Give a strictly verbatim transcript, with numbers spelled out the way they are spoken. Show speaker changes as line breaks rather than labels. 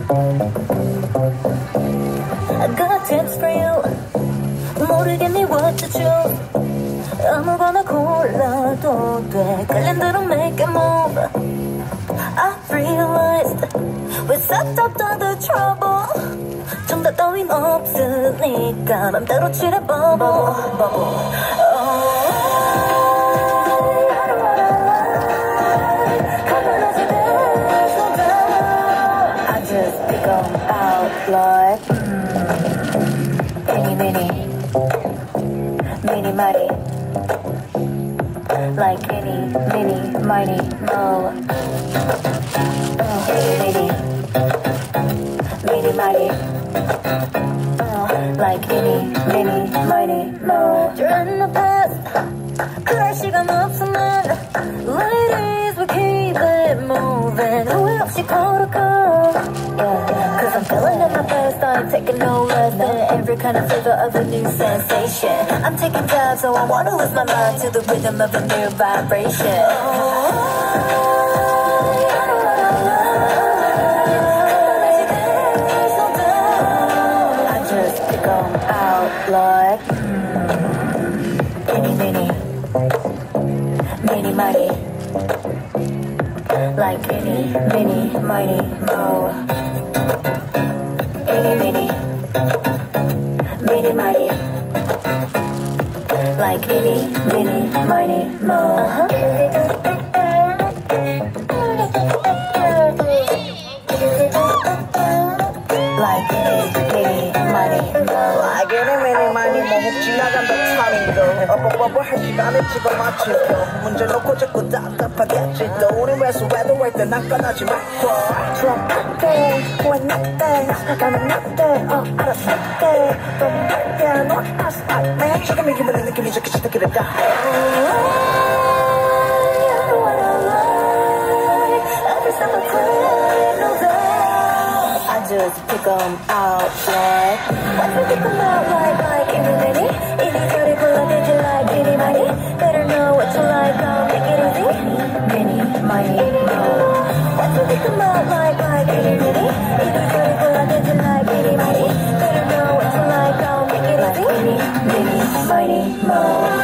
I got tips for you. 모르겠니 what to choose. 아무거나 골라도 돼. 끌린 대로 make a move. I realized we sucked up all the trouble. 정답 따윈 없으니까 맘대로 칠해 bubble, bubble. I just become out like Mini, mini, mini, mighty. Like any, mini, mighty, mo. Oh, mini, mini, mighty. Oh, like any, mini, mighty, mo. You're in the past. 그럴 시간 없으면 ladies, we keep it moving. 후회 없이 걸어가. Yeah, cause I'm feeling in my best. I'm taking no less than every kind of flavor of a new sensation. I'm taking time, so I wanna lose my mind to the rhythm of a new vibration. I just pick 'em out like mini, mini, mini, mighty. Like any, mini, mighty, mo. Any, mini, mini, mighty. Like any, mini, mighty, mo. Uh-huh. Like any, mini, mighty, mo.
Like any, mini, mighty, mo. 혹 지나간다 타는 거 어버버버 할 시간에 찍어 맞춘 거 문제 놓고 자꾸 답답하겠지 또 우리 왜소해도 할때 난간하지 말고 트럼프대 왜 나대 나는 나대 어 알았을게 또 나대 너 다시 할래 지금 이 기분의 느낌이 좋게 시작이래 다
I just pick 'em out like What you pick 'em out like like any mini 이리저리 골라대지 like any money Better know what you like I'll make it easy Mini, mighty, mo What you pick 'em out like like any mini 이리저리 골라대지 like any money Better know what you like I'll make it easy Mini, mighty, mo